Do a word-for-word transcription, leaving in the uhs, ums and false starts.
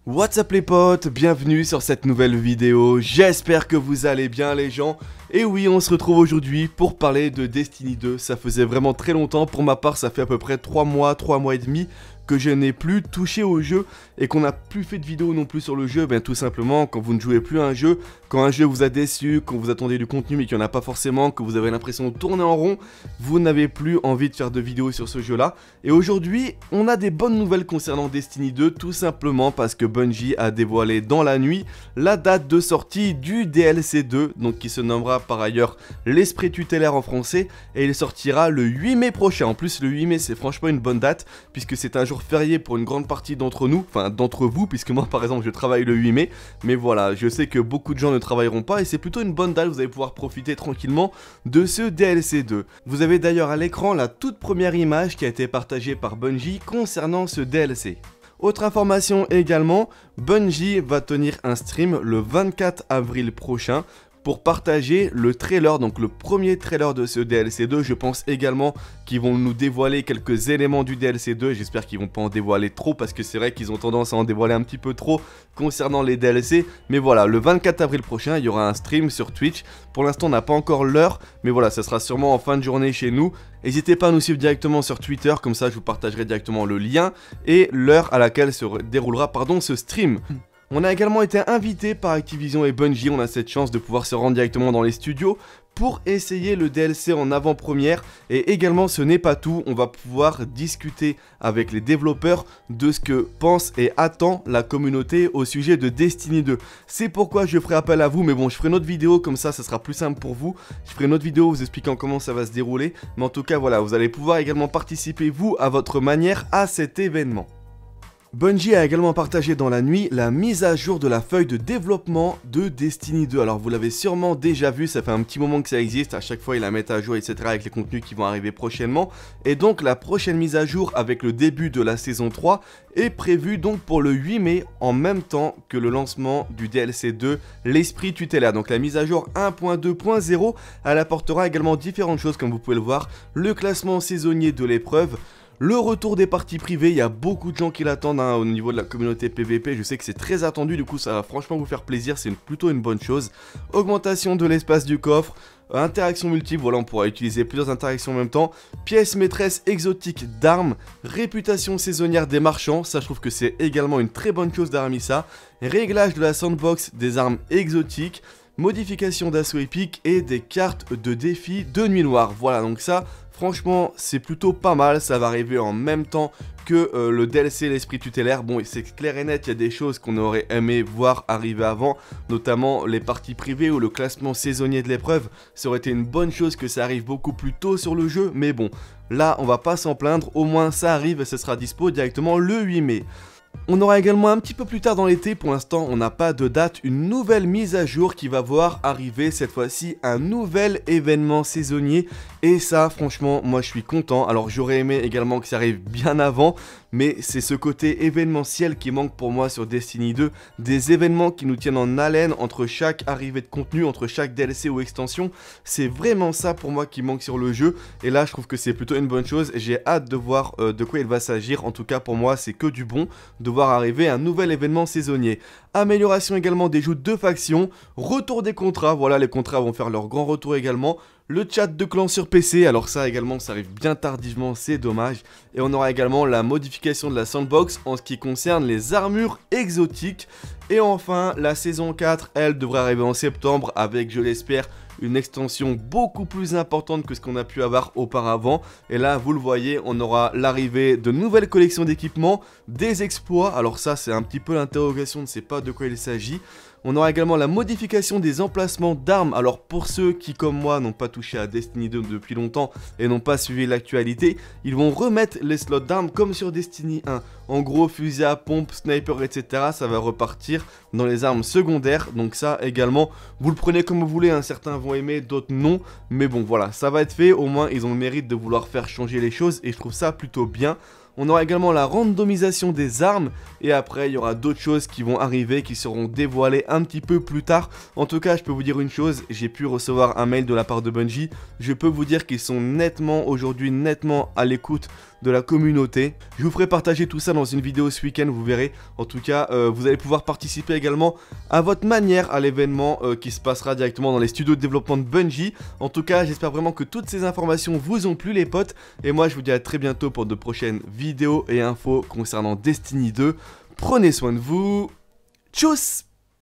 What's up les potes, bienvenue sur cette nouvelle vidéo, j'espère que vous allez bien les gens. Et oui, on se retrouve aujourd'hui pour parler de Destiny deux, ça faisait vraiment très longtemps, pour ma part ça fait à peu près trois mois, trois mois et demi que je n'ai plus touché au jeu et qu'on n'a plus fait de vidéo non plus sur le jeu. Ben tout simplement quand vous ne jouez plus à un jeu, quand un jeu vous a déçu, quand vous attendez du contenu mais qu'il n'y en a pas forcément, que vous avez l'impression de tourner en rond, vous n'avez plus envie de faire de vidéos sur ce jeu là. Et aujourd'hui on a des bonnes nouvelles concernant Destiny deux, tout simplement parce que Bungie a dévoilé dans la nuit la date de sortie du D L C deux, donc qui se nommera par ailleurs l'Esprit Tutélaire en français, et il sortira le huit mai prochain. En plus le huit mai c'est franchement une bonne date puisque c'est un jour férié pour une grande partie d'entre nous, enfin d'entre vous, puisque moi par exemple je travaille le huit mai, mais voilà, je sais que beaucoup de gens ne travailleront pas et c'est plutôt une bonne date, vous allez pouvoir profiter tranquillement de ce D L C deux. Vous avez d'ailleurs à l'écran la toute première image qui a été partagée par Bungie concernant ce D L C. Autre information également, Bungie va tenir un stream le vingt-quatre avril prochain pour partager le trailer, donc le premier trailer de ce D L C deux. Je pense également qu'ils vont nous dévoiler quelques éléments du D L C deux, j'espère qu'ils vont pas en dévoiler trop parce que c'est vrai qu'ils ont tendance à en dévoiler un petit peu trop concernant les D L C, mais voilà, le vingt-quatre avril prochain il y aura un stream sur Twitch. Pour l'instant on n'a pas encore l'heure, mais voilà, ça sera sûrement en fin de journée chez nous. N'hésitez pas à nous suivre directement sur Twitter, comme ça je vous partagerai directement le lien et l'heure à laquelle se déroulera pardon, ce stream. On a également été invité par Activision et Bungie, on a cette chance de pouvoir se rendre directement dans les studios pour essayer le D L C en avant-première. Et également ce n'est pas tout, on va pouvoir discuter avec les développeurs de ce que pense et attend la communauté au sujet de Destiny deux. C'est pourquoi je ferai appel à vous, mais bon je ferai une autre vidéo comme ça, ça sera plus simple pour vous. Je ferai une autre vidéo vous expliquant comment ça va se dérouler, mais en tout cas voilà, vous allez pouvoir également participer vous à votre manière à cet événement. Bungie a également partagé dans la nuit la mise à jour de la feuille de développement de Destiny deux. Alors vous l'avez sûrement déjà vu, ça fait un petit moment que ça existe, à chaque fois ils la mettent à jour et cetera avec les contenus qui vont arriver prochainement. Et donc la prochaine mise à jour avec le début de la saison trois est prévue donc pour le huit mai, en même temps que le lancement du D L C deux, l'Esprit Tutélaire. Donc la mise à jour un point deux point zéro, elle apportera également différentes choses comme vous pouvez le voir, le classement saisonnier de l'épreuve, le retour des parties privées, il y a beaucoup de gens qui l'attendent hein, au niveau de la communauté P V P, je sais que c'est très attendu, du coup ça va franchement vous faire plaisir, c'est plutôt une bonne chose. Augmentation de l'espace du coffre, interaction multiple, voilà on pourra utiliser plusieurs interactions en même temps, pièces maîtresses exotiques d'armes, réputation saisonnière des marchands, ça je trouve que c'est également une très bonne chose d'avoir mis ça, réglage de la sandbox des armes exotiques, modification d'assaut épique et des cartes de défi de nuit noire, voilà donc ça... Franchement, c'est plutôt pas mal, ça va arriver en même temps que euh, le D L C l'Esprit Tutélaire. Bon, c'est clair et net, il y a des choses qu'on aurait aimé voir arriver avant, notamment les parties privées ou le classement saisonnier de l'épreuve. Ça aurait été une bonne chose que ça arrive beaucoup plus tôt sur le jeu, mais bon, là, on va pas s'en plaindre, au moins ça arrive et ça sera dispo directement le huit mai. On aura également un petit peu plus tard dans l'été, pour l'instant on n'a pas de date, une nouvelle mise à jour qui va voir arriver cette fois-ci un nouvel événement saisonnier. Et ça franchement moi je suis content, alors j'aurais aimé également que ça arrive bien avant, mais c'est ce côté événementiel qui manque pour moi sur Destiny deux, des événements qui nous tiennent en haleine entre chaque arrivée de contenu, entre chaque D L C ou extension, c'est vraiment ça pour moi qui manque sur le jeu, et là je trouve que c'est plutôt une bonne chose, j'ai hâte de voir euh, de quoi il va s'agir, en tout cas pour moi c'est que du bon de voir arriver un nouvel événement saisonnier. Amélioration également des joutes de factions, retour des contrats, voilà les contrats vont faire leur grand retour également. Le chat de clan sur P C, alors ça également ça arrive bien tardivement, c'est dommage. Et on aura également la modification de la sandbox en ce qui concerne les armures exotiques. Et enfin la saison quatre, elle devrait arriver en septembre avec, je l'espère, une extension beaucoup plus importante que ce qu'on a pu avoir auparavant. Et là vous le voyez, on aura l'arrivée de nouvelles collections d'équipements, des exploits, alors ça c'est un petit peu l'interrogation, on ne sait pas de quoi il s'agit. On aura également la modification des emplacements d'armes. Alors pour ceux qui comme moi n'ont pas touché à Destiny deux depuis longtemps et n'ont pas suivi l'actualité, ils vont remettre les slots d'armes comme sur Destiny un. En gros fusil à pompe, sniper, et cetera. Ça va repartir dans les armes secondaires. Donc ça également, vous le prenez comme vous voulez, hein. Certains vont aimer, d'autres non. Mais bon voilà, ça va être fait, au moins ils ont le mérite de vouloir faire changer les choses et je trouve ça plutôt bien. On aura également la randomisation des armes et après il y aura d'autres choses qui vont arriver, qui seront dévoilées un petit peu plus tard. En tout cas je peux vous dire une chose, j'ai pu recevoir un mail de la part de Bungie, je peux vous dire qu'ils sont nettement aujourd'hui nettement à l'écoute de la communauté. Je vous ferai partager tout ça dans une vidéo ce week-end, vous verrez. En tout cas, euh, vous allez pouvoir participer également à votre manière à l'événement euh, qui se passera directement dans les studios de développement de Bungie. En tout cas, j'espère vraiment que toutes ces informations vous ont plu les potes. Et moi, je vous dis à très bientôt pour de prochaines vidéos et infos concernant Destiny deux. Prenez soin de vous. Tchuss!